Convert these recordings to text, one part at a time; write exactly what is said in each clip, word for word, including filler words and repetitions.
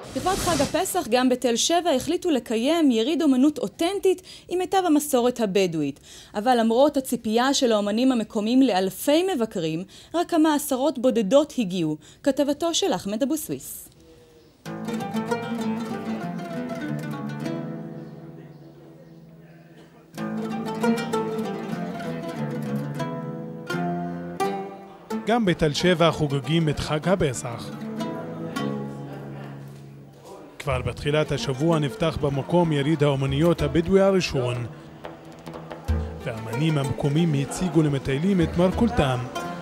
לכבוד חג הפסח גם בתל שבע החליטו לקיים יריד אומנות אותנטית עם מיטב המסורת הבדואית. אבל למרות הציפייה של האומנים המקומיים לאלפי מבקרים, רק כמה עשרות בודדות הגיעו. כתבתו של אחמד אבו סוויס. גם בתל שבע חוגגים את חג הפסח. כבר בתחילת השבוע נפתח במקום יריד האומניות הבדואי הראשון, והאמנים המקומיים הציגו למטיילים את מרכולתם.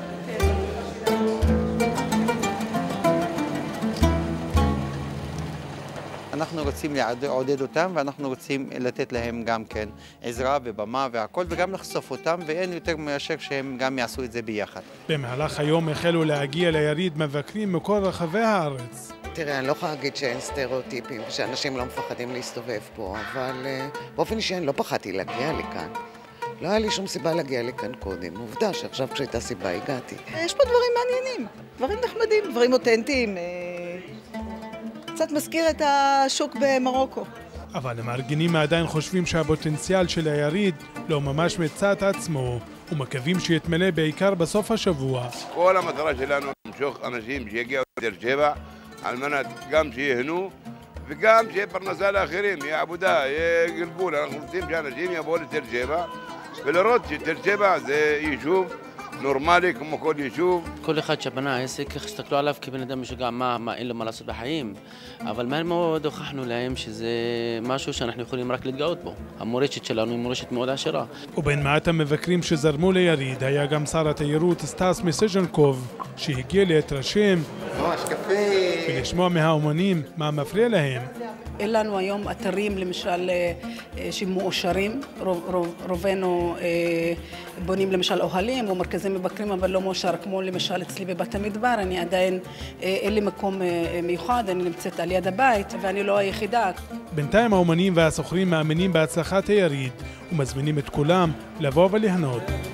אנחנו רוצים לעודד אותם, ואנחנו רוצים לתת להם גם כן עזרה ובמה והכל, וגם לחשוף אותם, ואין יותר מאשר שהם גם יעשו את זה ביחד. במהלך היום החלו להגיע ליריד מבקרים מכל רחבי הארץ. תראה, אני לא יכולה להגיד שאין סטריאוטיפים, שאנשים לא מפחדים להסתובב פה, אבל uh, באופן אישי אני לא פחדתי להגיע לכאן. לא היה לי שום סיבה להגיע לכאן קודם. עובדה שעכשיו כשהייתה סיבה הגעתי. יש פה דברים מעניינים, דברים נחמדים, דברים אותנטיים. קצת מזכיר את השוק במרוקו. אבל המארגנים עדיין חושבים שהפוטנציאל של היריד לא ממש מצא את עצמו, ומקווים שיתמלא בעיקר בסוף השבוע. כל המטרה שלנו למשוך אנשים שיגיעו לתל שבע, על מנת גם שיהנו וגם שיהיה פרנסה לאחרים, יהיה עבודה, יהיה גלגול. אנחנו רוצים שאנשים יבואו לתל שבע ולראות שתל שבע זה יישוב נורמלי כמו כל יישוב. כל אחד שבנה עסק, הסתכלו עליו כבן אדם משוגע, מה, מה אין לו מה לעשות בחיים. אבל מהר מאוד הוכחנו להם שזה משהו שאנחנו יכולים רק להתגאות בו. המורשת שלנו היא מורשת מאוד עשירה. ובין מעט המבקרים שזרמו ליריד היה גם שר התיירות סטס מיסז'נקוב, שהגיע להתרשם ולשמוע מהאומנים מה מפריע להם. אין לנו היום אתרים למשל שמאושרים, רוב, רוב, רובנו בונים למשל אוהלים או מרכזים מבקרים אבל לא מאושר, כמו למשל אצלי בבת המדבר, אני עדיין אין לי מקום מיוחד, אני נמצאת על יד הבית ואני לא היחידה. בינתיים האומנים והסוחרים מאמינים בהצלחת היריד ומזמינים את כולם לבוא וליהנות.